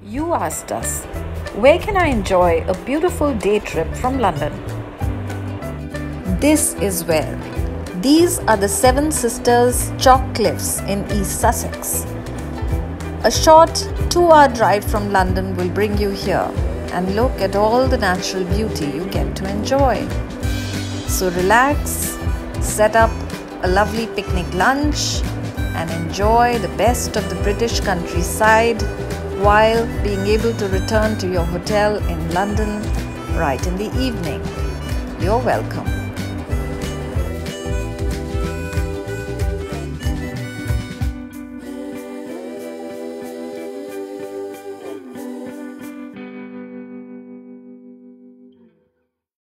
You asked us, where can I enjoy a beautiful day trip from London? This is where. These are the Seven Sisters Chalk Cliffs in East Sussex. A short 2-hour drive from London will bring you here and look at all the natural beauty you get to enjoy. So relax, set up a lovely picnic lunch and enjoy the best of the British countryside while being able to return to your hotel in London right in the evening. You're welcome.